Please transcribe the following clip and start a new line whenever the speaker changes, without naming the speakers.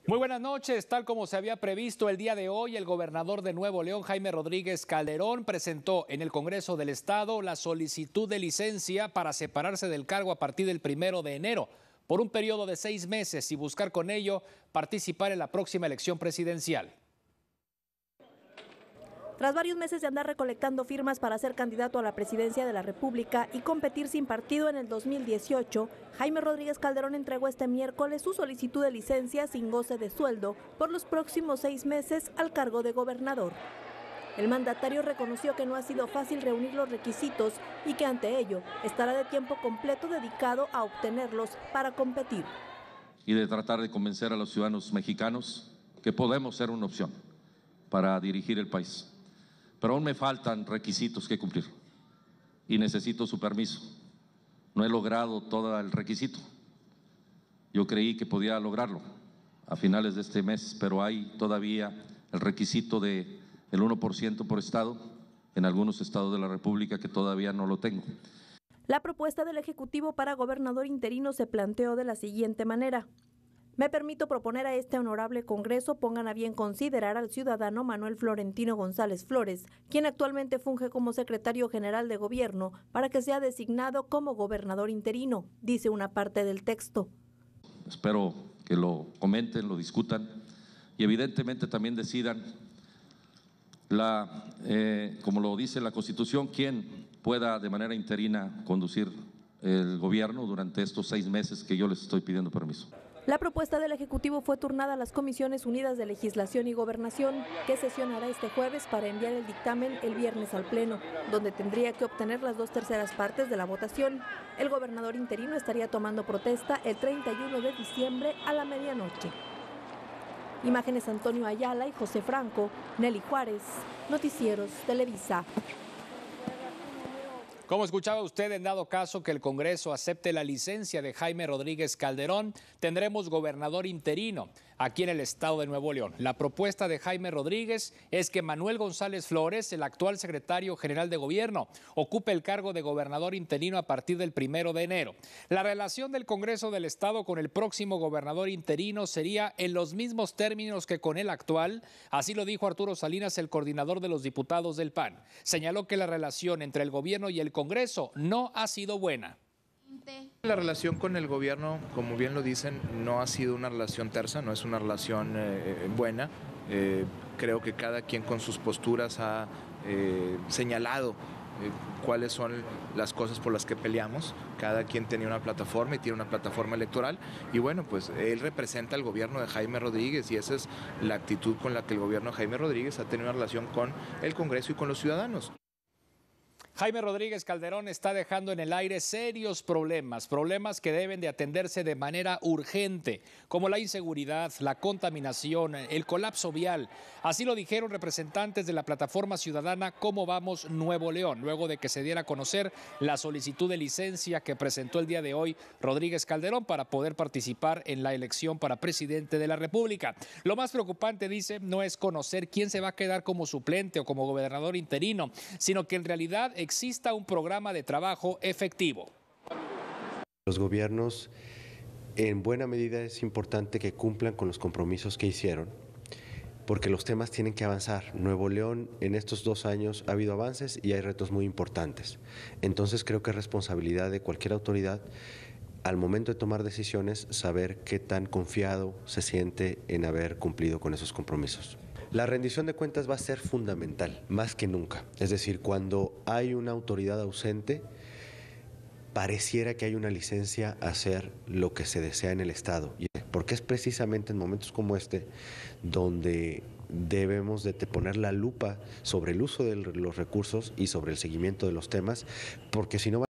Muy buenas noches. Tal como se había previsto el día de hoy, el gobernador de Nuevo León, Jaime Rodríguez Calderón, presentó en el Congreso del Estado la solicitud de licencia para separarse del cargo a partir del 1 de enero por un periodo de 6 meses y buscar con ello participar en la próxima elección presidencial.
Tras varios meses de andar recolectando firmas para ser candidato a la presidencia de la República y competir sin partido en el 2018, Jaime Rodríguez Calderón entregó este miércoles su solicitud de licencia sin goce de sueldo por los próximos 6 meses al cargo de gobernador. El mandatario reconoció que no ha sido fácil reunir los requisitos y que ante ello estará de tiempo completo dedicado a obtenerlos para competir.
Y de tratar de convencer a los ciudadanos mexicanos que podemos ser una opción para dirigir el país. Pero aún me faltan requisitos que cumplir y necesito su permiso. No he logrado todo el requisito. Yo creí que podía lograrlo a finales de este mes, pero hay todavía el requisito del 1% por estado en algunos estados de la República que todavía no lo tengo.
La propuesta del Ejecutivo para gobernador interino se planteó de la siguiente manera. Me permito proponer a este honorable Congreso pongan a bien considerar al ciudadano Manuel Florentino González Flores, quien actualmente funge como secretario general de gobierno, para que sea designado como gobernador interino, dice una parte del texto.
Espero que lo comenten, lo discutan y evidentemente también decidan, como lo dice la Constitución, quién pueda de manera interina conducir el gobierno durante estos 6 meses que yo les estoy pidiendo permiso.
La propuesta del Ejecutivo fue turnada a las Comisiones Unidas de Legislación y Gobernación, que sesionará este jueves para enviar el dictamen el viernes al Pleno, donde tendría que obtener las 2/3 partes de la votación. El gobernador interino estaría tomando protesta el 31 de diciembre a la medianoche. Imágenes Antonio Ayala y José Franco, Nelly Juárez, Noticieros Televisa.
Como escuchaba usted, en dado caso que el Congreso acepte la licencia de Jaime Rodríguez Calderón, tendremos gobernador interino aquí en el estado de Nuevo León. La propuesta de Jaime Rodríguez es que Manuel González Flores, el actual secretario general de gobierno, ocupe el cargo de gobernador interino a partir del 1 de enero. La relación del Congreso del Estado con el próximo gobernador interino sería en los mismos términos que con el actual, así lo dijo Arturo Salinas, el coordinador de los diputados del PAN. Señaló que la relación entre el gobierno y el Congreso no ha sido buena.
La relación con el gobierno, como bien lo dicen, no ha sido una relación tersa, no es una relación buena. Creo que cada quien con sus posturas ha señalado cuáles son las cosas por las que peleamos. Cada quien tenía una plataforma y tiene una plataforma electoral y bueno, pues él representa al gobierno de Jaime Rodríguez y esa es la actitud con la que el gobierno de Jaime Rodríguez ha tenido una relación con el Congreso y con los ciudadanos.
Jaime Rodríguez Calderón está dejando en el aire serios problemas que deben de atenderse de manera urgente, como la inseguridad, la contaminación, el colapso vial. Así lo dijeron representantes de la plataforma ciudadana Cómo Vamos Nuevo León, luego de que se diera a conocer la solicitud de licencia que presentó el día de hoy Rodríguez Calderón para poder participar en la elección para presidente de la República. Lo más preocupante, dice, no es conocer quién se va a quedar como suplente o como gobernador interino, sino que en realidad exista un programa de trabajo efectivo.
Los gobiernos, en buena medida, es importante que cumplan con los compromisos que hicieron, porque los temas tienen que avanzar. Nuevo León, en estos 2 años ha habido avances y hay retos muy importantes. Entonces creo que es responsabilidad de cualquier autoridad, al momento de tomar decisiones, saber qué tan confiado se siente en haber cumplido con esos compromisos. La rendición de cuentas va a ser fundamental, más que nunca. Es decir, cuando hay una autoridad ausente, pareciera que hay una licencia a hacer lo que se desea en el Estado. Porque es precisamente en momentos como este donde debemos de poner la lupa sobre el uso de los recursos y sobre el seguimiento de los temas, porque si no